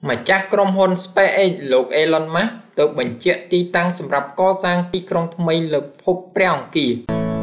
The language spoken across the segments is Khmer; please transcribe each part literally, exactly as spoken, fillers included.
ម្ចាស់ក្រុមហ៊ុន SpaceX លោក Elon Musk ទើបបញ្ជាក់ទីតាំងសម្រាប់កសាងទីក្រុងថ្មីលើភពព្រះអង្គារ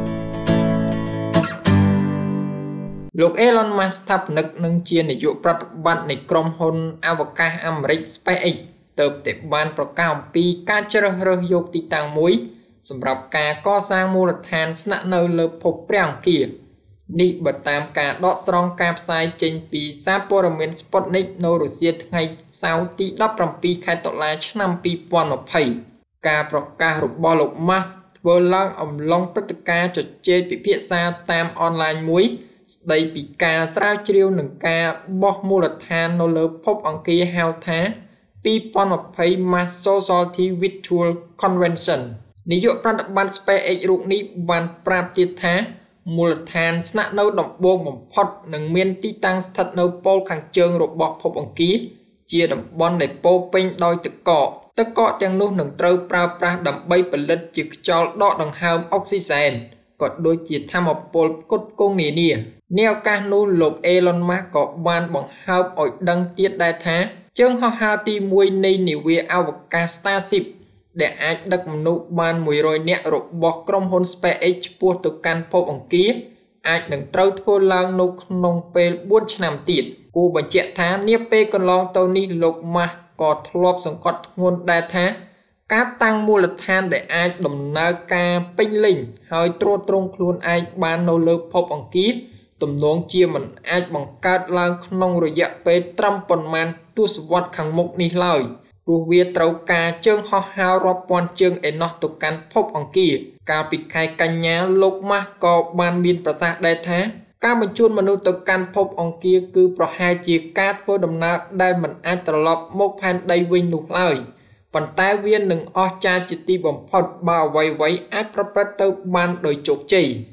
លោក Elon Musk ស្ថាបនិកនិងជានាយកប្រតិបត្តិនៃក្រុមហ៊ុនអវកាសអាមេរិក SpaceX ទើបតែបានប្រកាសអំពីការជ្រើសរើសយកទីតាំងមួយសម្រាប់ការកសាងមូលដ្ឋានស្នាក់នៅលើភពព្រះអង្គារនេះបើតាមការដកស្រង់ការផ្សាយចេញពីសារព័ត៌មាន Sputnik នៅរុស្ស៊ីថ្ងៃសៅរ៍ទីដប់ប្រាំពីរខែតុលាឆ្នាំពីរពាន់ម្ភៃការប្រកាសរបស់លោក Musk ធ្វើឡើងអំឡុងព្រឹត្តិការណ៍ជជែកពិភាក្សាតាមអនឡាញមួយស្ដីពីការស្រាវជ្រាវនឹងការបោះមូលដ្ឋាននៅលើភពអង្គារហៅថាពីរពាន់ម្ភៃ Mars Society Virtual Convention នាយកប្រតិបត្តិ SpaceX រូបនេះបានប្រាប់ទៀតថាមូលដ្ឋានស្នាក់នៅដំបូងបំផុតនឹងមានទីតាំងស្ថិតនៅប៉ូលខាងជើងរបស់ភពអង្គារជាតំបន់ដែលពោរពេញដោយទឹកកកទឹកកកទាំងនោះនឹងត្រូវប្រើប្រាស់ដើម្បីផលិតជាខ្យល់ដកដង្ហើមអុកស៊ីសែនក៏ដូចជាថាមពលផ្គត់ផ្គង់នានានៅឱកាសនោះលោក Elon Musk ក៏បានបង្ហើបឲ្យដឹងទៀតដែរថាជើងហោះហើរទីមួយនៃនាវាអវកាស Starship ដែលអាចដឹកមនុស្សបានមួយរយនាក់របស់ក្រុមហ៊ុន SpaceX ឆ្ពោះទៅកាន់ភពអង្គារអាចនឹងត្រូវធ្វើឡើងនៅក្នុងពេលបួនឆ្នាំទៀតគួរបញ្ជាក់ថានាពេលកន្លងទៅនេះលោក Musk ក៏ធ្លាប់សង្កត់ធ្ងន់ដែរថាការតាំងមូលដ្ឋានដែលអាចដំណើរការពេញលេញហើយទ្រទ្រង់ខ្លួនឯងបាននៅលើភពអង្គារទំនងជាមិនអាចបង្កើតឡើងក្នុងរយៈពេលត្រឹមប៉ុន្មានទសវត្សរ៍ខាងមុខនេះឡើយព្រោះវាត្រូវការជើងហោះហើររាប់ពាន់ជើងឯណោះទៅកាន់ភពអង្គារកាលពីខែកញ្ញាលោក Musk ក៏បានមានប្រសាសន៍ដែរថាការបញ្ជូនមនុស្សទៅកាន់ភពអង្គារគឺប្រហែលជាការធ្វើដំណើរដែលមិនអាចត្រឡប់មកផែនដីវិញនោះឡើយប៉ុន្តែវានឹងអស្ចារ្យជាទីបំផុតបើអ្វីៗអាចប្រព្រឹត្តទៅបានដោយជោគជ័យ